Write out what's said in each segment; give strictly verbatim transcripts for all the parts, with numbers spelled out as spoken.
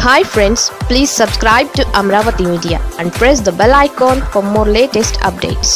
Hi friends, please subscribe to Amravati Media and press the bell icon for more latest updates.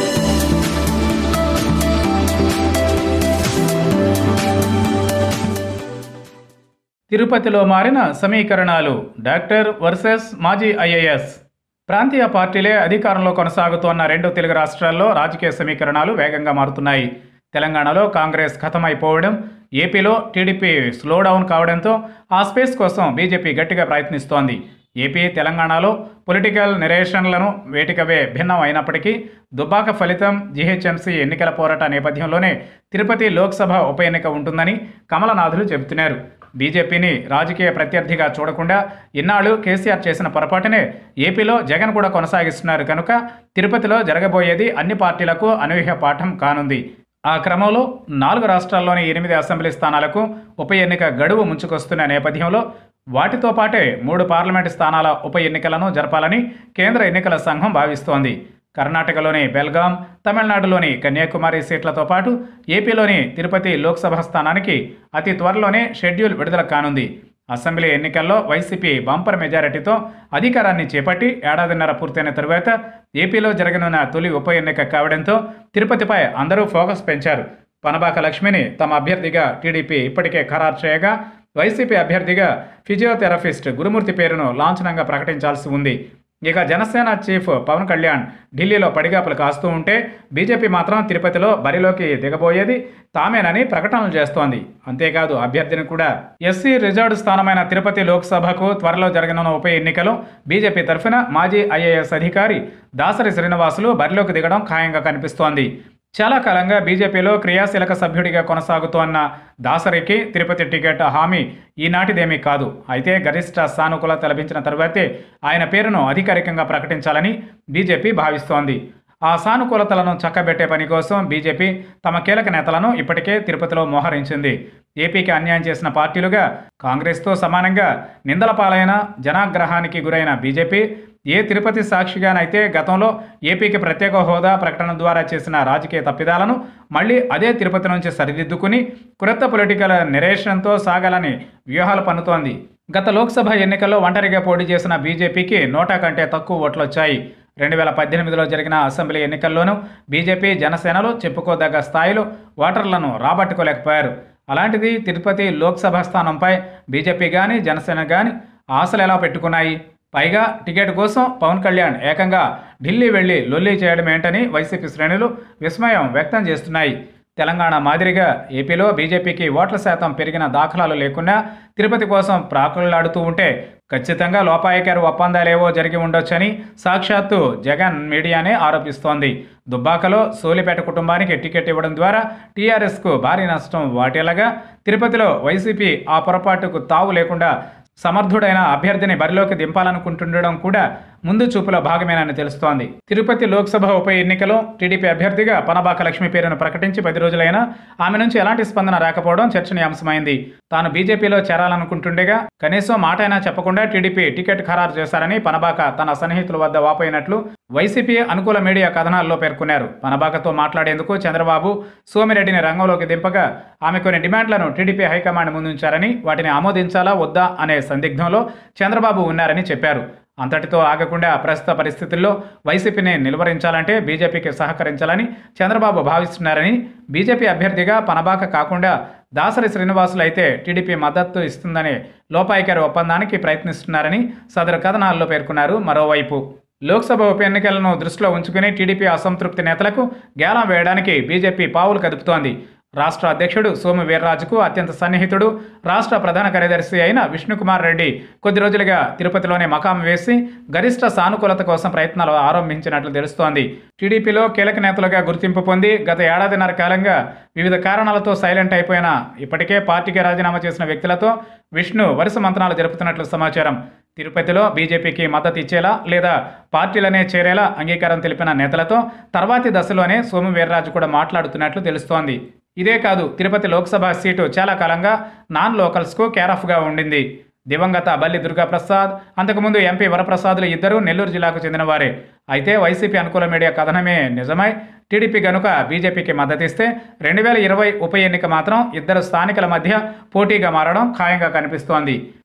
తిరుపతిలో మారిన సమీకరణాలు doctor versus మాజీ IAS. ప్రాంతీయ పార్టీలే అధికారంలో కొనసాగుతోన్న రెండు తెలుగు రాష్ట్రాల్లో రాజకీయ సమీకరణాలు వేగంగా మారుతున్నాయి. తెలంగాణలో కాంగ్రెస్ ఖతమైపోవడం, ఏపీలో టీడీపీ స్లోడౌన్ కావడంతో ఆ స్పేస్ కోసం బీజేపీ గట్టిగా ప్రయత్నిస్తోంది. ఏపీ, తెలంగాణలో పొలిటికల్ నెరేషన్లను వేటికవే భిన్నం అయినప్పటికీ దుబ్బాక ఫలితం, జీహెచ్ఎంసీ ఎన్నికల పోరాట నేపథ్యంలోనే తిరుపతి లోక్సభ ఉప ఎన్నిక ఉంటుందని కమలనాథులు చెబుతున్నారు. బీజేపీని రాజకీయ ప్రత్యర్థిగా చూడకుండా ఇన్నాళ్లు కేసీఆర్ చేసిన పొరపాటునే ఏపీలో జగన్ కూడా కొనసాగిస్తున్నారు కనుక తిరుపతిలో జరగబోయేది అన్ని పార్టీలకు అనూహ్య పాఠం కానుంది. ఆ క్రమంలో నాలుగు రాష్ట్రాల్లోని ఎనిమిది అసెంబ్లీ స్థానాలకు ఉప ఎన్నిక గడువు ముంచుకొస్తున్న నేపథ్యంలో వాటితో పాటే మూడు పార్లమెంటు స్థానాల ఉప ఎన్నికలను జరపాలని కేంద్ర ఎన్నికల సంఘం భావిస్తోంది. కర్ణాటకలోని బెల్గాం, తమిళనాడులోని కన్యాకుమారి సీట్లతో పాటు ఏపీలోని తిరుపతి లోక్సభ స్థానానికి అతి త్వరలోనే షెడ్యూల్ విడుదల కానుంది. అసెంబ్లీ ఎన్నికల్లో వైసీపీ బంపర్ మెజారిటీతో అధికారాన్ని చేపట్టి ఏడాదిన్నర పూర్తయిన తరువాత ఏపీలో జరగనున్న తొలి ఉప ఎన్నిక కావడంతో తిరుపతిపై అందరూ ఫోకస్ పెంచారు. పనబాక లక్ష్మిని తమ అభ్యర్థిగా టీడీపీ ఇప్పటికే ఖరారు చేయగా, వైసీపీ అభ్యర్థిగా ఫిజియోథెరపిస్ట్ గురుమూర్తి పేరును లాంఛనంగా ప్రకటించాల్సి ఉంది. ఇక జనసేన చీఫ్ పవన్ కళ్యాణ్ ఢిల్లీలో పడిగాపులు కాస్తూ ఉంటే బీజేపీ మాత్రం తిరుపతిలో బరిలోకి దిగబోయేది తామేనని ప్రకటనలు చేస్తోంది. అంతేకాదు అభ్యర్థిని కూడా ఎస్సీ రిజర్వ్డ్ స్థానమైన తిరుపతి లోక్సభకు త్వరలో జరగనున్న ఉప ఎన్నికలో బీజేపీ తరఫున మాజీ ఐఏఎస్ అధికారి దాసరి శ్రీనివాసులు బరిలోకి దిగడం ఖాయంగా కనిపిస్తోంది. చాలా కాలంగా బీజేపీలో క్రియాశీలక సభ్యుడిగా కొనసాగుతోన్న దాసరికి తిరుపతి టికెట్ హామీ ఈనాటిదేమీ కాదు. అయితే గరిష్ట సానుకూలత లభించిన తరువాతే ఆయన పేరును అధికారికంగా ప్రకటించాలని బీజేపీ భావిస్తోంది. ఆ సానుకూలతలను చక్కబెట్టే పని కోసం బీజేపీ తమ కీలక నేతలను ఇప్పటికే తిరుపతిలో మోహరించింది. ఏపీకి అన్యాయం చేసిన పార్టీలుగా కాంగ్రెస్తో సమానంగా నిందల పాలైన, జనాగ్రహానికి గురైన బీజేపీ ఏ తిరుపతి సాక్షిగానైతే గతంలో ఏపీకి ప్రత్యేక హోదా ప్రకటన ద్వారా చేసిన రాజకీయ తప్పిదాలను మళ్లీ అదే తిరుపతి నుంచి సరిదిద్దుకుని కొత్త పొలిటికల్ నెరేషన్తో సాగాలని వ్యూహాలు పన్నుతోంది. గత లోక్సభ ఎన్నికల్లో ఒంటరిగా పోటీ చేసిన బీజేపీకి నోటా కంటే తక్కువ ఓట్లొచ్చాయి. రెండు వేల పద్దెనిమిదిలో జరిగిన అసెంబ్లీ ఎన్నికల్లోనూ బీజేపీ, జనసేనలు చెప్పుకోదగ్గ స్థాయిలో ఓటర్లను రాబట్టుకోలేకపోయారు. అలాంటిది తిరుపతి లోక్సభ స్థానంపై బీజేపీ కానీ, జనసేన కానీ ఆశలు ఎలా పెట్టుకున్నాయి? పైగా టికెట్ కోసం పవన్ కళ్యాణ్ ఏకంగా ఢిల్లీ వెళ్లి లొల్లి చేయడం ఏంటని వైసీపీ శ్రేణులు విస్మయం వ్యక్తం చేస్తున్నాయి. తెలంగాణ మాదిరిగా ఏపీలో బీజేపీకి ఓట్ల శాతం పెరిగిన దాఖలాలు లేకున్నా తిరుపతి కోసం ప్రాకులాడుతూ ఉంటే ఖచ్చితంగా లోపాయకారు ఒప్పందాలేవో జరిగి ఉండొచ్చని సాక్షాత్తు జగన్ మీడియానే ఆరోపిస్తోంది. దుబ్బాకలో సోలిపేట కుటుంబానికి టికెట్ ఇవ్వడం ద్వారా టీఆర్ఎస్కు భారీ నష్టం వాటిల్లగా తిరుపతిలో వైసీపీ ఆ పొరపాటుకు తావు లేకుండా సమర్థుడైన అభ్యర్థిని బరిలోకి దింపాలనుకుంటుండడం కూడా ముందు చూపులో భాగమేనని తెలుస్తోంది. తిరుపతి లోక్సభ ఉప ఎన్నికలో టీడీపీ అభ్యర్థిగా పనబాక లక్ష్మి పేరును ప్రకటించి పది రోజులైనా ఆమె నుంచి ఎలాంటి స్పందన రాకపోవడం చర్చనీయాంశమైంది. తాను బీజేపీలో చేరాలనుకుంటుండగా కనీసం మాటైనా చెప్పకుండా టీడీపీ టికెట్ ఖరారు చేశారని పనబాక తన సన్నిహితుల వద్ద వాపోయినట్లు వైసీపీ అనుకూల మీడియా కథనాల్లో పేర్కొన్నారు. పనబాకతో మాట్లాడేందుకు చంద్రబాబు సోమిరెడ్డిని రంగంలోకి దింపగా ఆమె కొన్ని డిమాండ్లను టీడీపీ హైకమాండ్ ముందుంచారని, వాటిని ఆమోదించాలా వద్దా అనే సందిగ్ధంలో చంద్రబాబు ఉన్నారని చెప్పారు. అంతటితో ఆగకుండా ప్రస్తుత పరిస్థితుల్లో వైసీపీని నిలువరించాలంటే బీజేపీకి సహకరించాలని చంద్రబాబు భావిస్తున్నారని, బీజేపీ అభ్యర్థిగా పనబాక కాకుండా దాసరి శ్రీనివాసులు అయితే టీడీపీ మద్దతు ఇస్తుందనే లోపాయికారి ఒప్పందానికి ప్రయత్నిస్తున్నారని సదరు కథనాల్లో పేర్కొన్నారు. మరోవైపు లోక్సభ ఉప ఎన్నికలను దృష్టిలో ఉంచుకుని టీడీపీ అసంతృప్తి నేతలకు గేలం వేయడానికి బీజేపీ పావులు కదుపుతోంది. రాష్ట్ర అధ్యక్షుడు సోము వీర్రాజుకు అత్యంత సన్నిహితుడు, రాష్ట్ర ప్రధాన కార్యదర్శి అయిన విష్ణుకుమార్ రెడ్డి కొద్ది రోజులుగా తిరుపతిలోనే మకాం వేసి గరిష్ట సానుకూలత కోసం ప్రయత్నాలు ఆరంభించినట్లు తెలుస్తోంది. టీడీపీలో కీలక నేతలుగా గుర్తింపు పొంది గత ఏడాదిన్నర కాలంగా వివిధ కారణాలతో సైలెంట్ అయిపోయిన, ఇప్పటికే పార్టీకి రాజీనామా చేసిన వ్యక్తులతో విష్ణు వరుస మంత్రాలు జరుపుతున్నట్లు సమాచారం. తిరుపతిలో బీజేపీకి మద్దతు ఇచ్చేలా లేదా పార్టీలనే చేరేలా అంగీకారం తెలిపిన నేతలతో తర్వాతి దశలోనే సోము వీర్రాజు కూడా మాట్లాడుతున్నట్లు తెలుస్తోంది. ఇదే కాదు, తిరుపతి లోక్సభ సీటు చాలా కాలంగా నాన్ లోకల్స్కు కేరాఫ్గా ఉండింది. దివంగత బల్లి దుర్గాప్రసాద్, అంతకుముందు ఎంపీ వరప్రసాద్లు ఇద్దరూ నెల్లూరు జిల్లాకు చెందినవారే. అయితే వైసీపీ అనుకూల మీడియా కథనమే నిజమై టీడీపీ గనుక బీజేపీకి మద్దతిస్తే రెండు వేల ఇరవై ఉప ఎన్నిక మాత్రం ఇద్దరు స్థానికుల మధ్య పోటీగా మారడం ఖాయంగా కనిపిస్తోంది.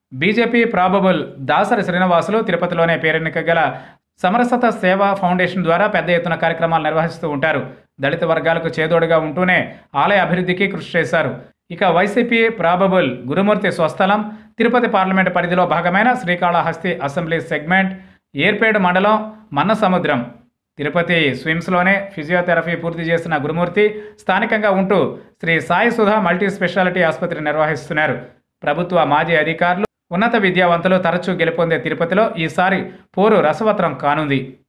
బీజేపీ ప్రాబబుల్ దాసరి శ్రీనివాసులు తిరుపతిలోనే పేరెన్నిక గల సమరసత సేవా ఫౌండేషన్ ద్వారా పెద్ద ఎత్తున కార్యక్రమాలు నిర్వహిస్తూ ఉంటారు. దళిత వర్గాలకు చేదోడుగా ఉంటూనే ఆలయ అభివృద్ధికి కృషి చేశారు. ఇక వైసీపీ ప్రాబబుల్ గురుమూర్తి స్వస్థలం తిరుపతి పార్లమెంటు పరిధిలో భాగమైన శ్రీకాళహస్తి అసెంబ్లీ సెగ్మెంట్ ఏర్పేడు మండలం మన్నసముద్రం తిరుపతి స్విమ్స్లోనే ఫిజియోథెరపీ పూర్తి చేసిన గురుమూర్తి స్థానికంగా ఉంటూ శ్రీ సాయి సుధా మల్టీ స్పెషాలిటీ ఆసుపత్రి నిర్వహిస్తున్నారు. ప్రభుత్వ మాజీ అధికారులు ఉన్నత విద్యావంతులు తరచూ గెలుపొందే తిరుపతిలో ఈసారి పోరు రసవత్రం కానుంది.